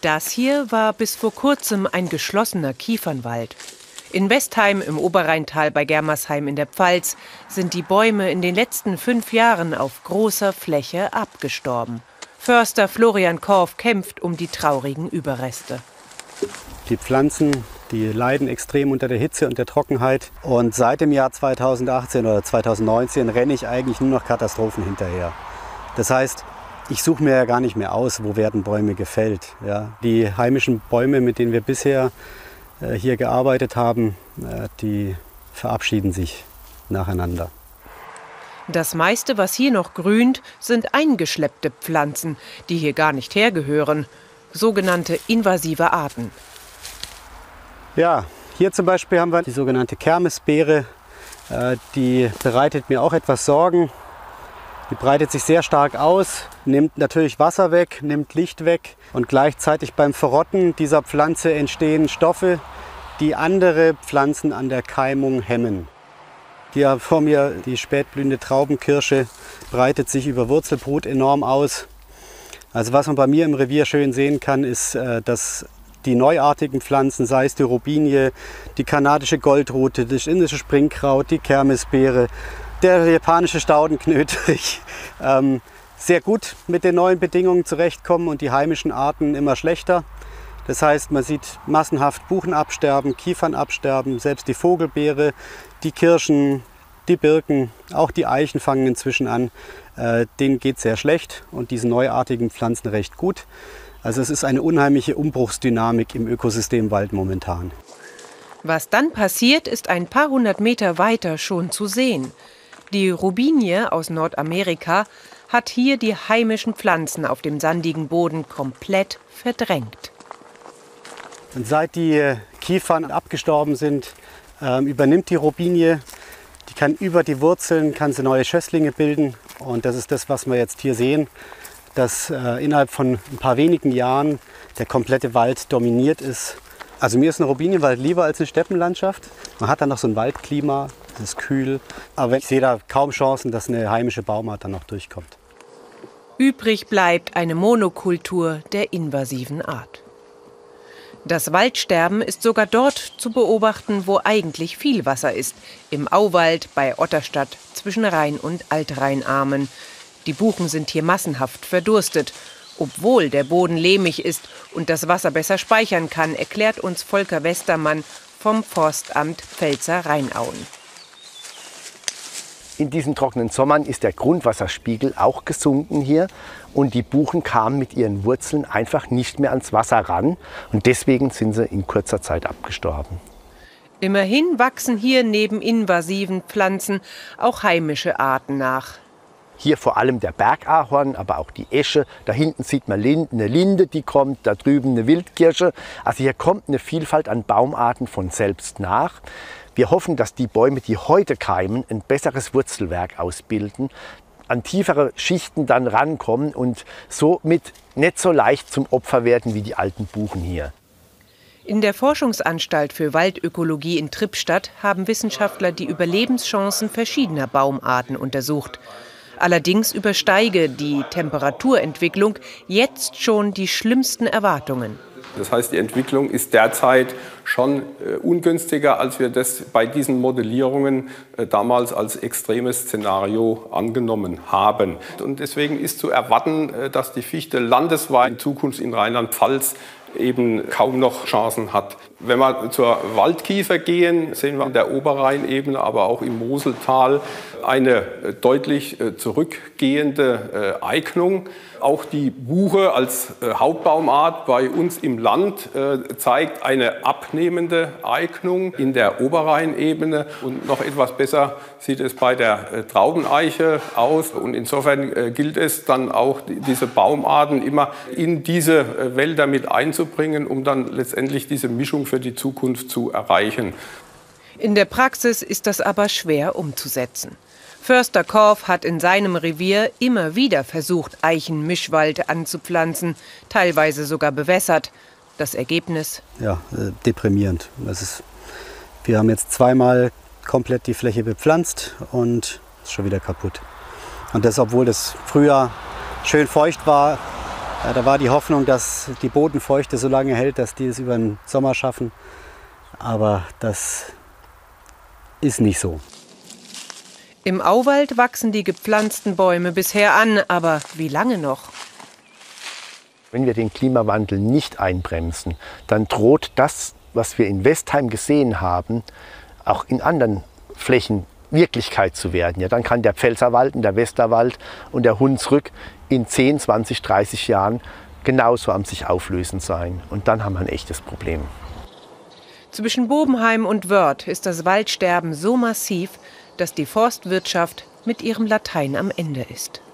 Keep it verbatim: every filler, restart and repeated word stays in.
Das hier war bis vor kurzem ein geschlossener Kiefernwald. In Westheim im Oberrheintal bei Germersheim in der Pfalz sind die Bäume in den letzten fünf Jahren auf großer Fläche abgestorben. Förster Florian Korff kämpft um die traurigen Überreste. Die Pflanzen, die leiden extrem unter der Hitze und der Trockenheit. Und seit dem Jahr zweitausendachtzehn oder zweitausendneunzehn renne ich eigentlich nur noch Katastrophen hinterher. Das heißt, ich suche mir ja gar nicht mehr aus, wo werden Bäume gefällt. Ja, die heimischen Bäume, mit denen wir bisher äh, hier gearbeitet haben, äh, die verabschieden sich nacheinander. Das meiste, was hier noch grünt, sind eingeschleppte Pflanzen, die hier gar nicht hergehören. Sogenannte invasive Arten. Ja, hier zum Beispiel haben wir die sogenannte Kermesbeere. Äh, die bereitet mir auch etwas Sorgen. Die breitet sich sehr stark aus, nimmt natürlich Wasser weg, nimmt Licht weg und gleichzeitig beim Verrotten dieser Pflanze entstehen Stoffe, die andere Pflanzen an der Keimung hemmen. Hier vor mir die spätblühende Traubenkirsche breitet sich über Wurzelbrut enorm aus. Also was man bei mir im Revier schön sehen kann, ist, dass die neuartigen Pflanzen, sei es die Robinie, die kanadische Goldrute, das indische Springkraut, die Kermesbeere, der japanische Staudenknöterich, ähm, sehr gut mit den neuen Bedingungen zurechtkommen und die heimischen Arten immer schlechter. Das heißt, man sieht massenhaft Buchen absterben, Kiefern absterben, selbst die Vogelbeere, die Kirschen, die Birken, auch die Eichen fangen inzwischen an. Äh, denen geht es sehr schlecht und diesen neuartigen Pflanzen recht gut. Also es ist eine unheimliche Umbruchsdynamik im Ökosystem Wald momentan. Was dann passiert, ist ein paar hundert Meter weiter schon zu sehen. Die Robinie aus Nordamerika hat hier die heimischen Pflanzen auf dem sandigen Boden komplett verdrängt. Und seit die Kiefern abgestorben sind, äh, übernimmt die Robinie. Die kann über die Wurzeln kann sie neue Schösslinge bilden. Und das ist das, was wir jetzt hier sehen, dass äh, innerhalb von ein paar wenigen Jahren der komplette Wald dominiert ist. Also mir ist ein Robinienwald lieber als eine Steppenlandschaft. Man hat dann noch so ein Waldklima, das ist kühl. Aber ich sehe da kaum Chancen, dass eine heimische Baumart dann noch durchkommt. Übrig bleibt eine Monokultur der invasiven Art. Das Waldsterben ist sogar dort zu beobachten, wo eigentlich viel Wasser ist. Im Auwald bei Otterstadt zwischen Rhein- und Altrheinarmen. Die Buchen sind hier massenhaft verdurstet. Obwohl der Boden lehmig ist und das Wasser besser speichern kann, erklärt uns Volker Westermann vom Forstamt Pfälzer-Rheinauen. In diesen trockenen Sommern ist der Grundwasserspiegel auch gesunken hier und die Buchen kamen mit ihren Wurzeln einfach nicht mehr ans Wasser ran und deswegen sind sie in kurzer Zeit abgestorben. Immerhin wachsen hier neben invasiven Pflanzen auch heimische Arten nach. Hier vor allem der Bergahorn, aber auch die Esche. Da hinten sieht man eine Linde, die kommt, da drüben eine Wildkirsche. Also hier kommt eine Vielfalt an Baumarten von selbst nach. Wir hoffen, dass die Bäume, die heute keimen, ein besseres Wurzelwerk ausbilden, an tiefere Schichten dann rankommen und somit nicht so leicht zum Opfer werden wie die alten Buchen hier. In der Forschungsanstalt für Waldökologie in Trippstadt haben Wissenschaftler die Überlebenschancen verschiedener Baumarten untersucht. Allerdings übersteige die Temperaturentwicklung jetzt schon die schlimmsten Erwartungen. Das heißt, die Entwicklung ist derzeit schon äh, ungünstiger, als wir das bei diesen Modellierungen äh, damals als extremes Szenario angenommen haben. Und deswegen ist zu erwarten, äh, dass die Fichte landesweit in Zukunft in Rheinland-Pfalz eben kaum noch Chancen hat. Wenn wir zur Waldkiefer gehen, sehen wir in der Oberrheinebene, aber auch im Moseltal eine deutlich zurückgehende Eignung. Auch die Buche als Hauptbaumart bei uns im Land zeigt eine abnehmende Eignung in der Oberrheinebene. Und noch etwas besser sieht es bei der Traubeneiche aus. Und insofern gilt es dann auch, diese Baumarten immer in diese Wälder mit einzubringen, um dann letztendlich diese Mischung für die Zukunft zu erreichen. In der Praxis ist das aber schwer umzusetzen. Förster Korff hat in seinem Revier immer wieder versucht, Eichenmischwald anzupflanzen, teilweise sogar bewässert. Das Ergebnis? Ja, äh, deprimierend. Das ist, wir haben jetzt zweimal komplett die Fläche bepflanzt und ist schon wieder kaputt. Und das, obwohl das Frühjahr schön feucht war, Ja, da war die Hoffnung, dass die Bodenfeuchte so lange hält, dass die es über den Sommer schaffen. Aber das ist nicht so. Im Auwald wachsen die gepflanzten Bäume bisher an, aber wie lange noch? Wenn wir den Klimawandel nicht einbremsen, dann droht das, was wir in Westheim gesehen haben, auch in anderen Flächen Wirklichkeit zu werden. Ja, dann kann der Pfälzerwald und der Westerwald und der Hunsrück in zehn, zwanzig, dreißig Jahren genauso am sich auflösen sein. Und dann haben wir ein echtes Problem. Zwischen Bobenheim und Wörth ist das Waldsterben so massiv, dass die Forstwirtschaft mit ihrem Latein am Ende ist.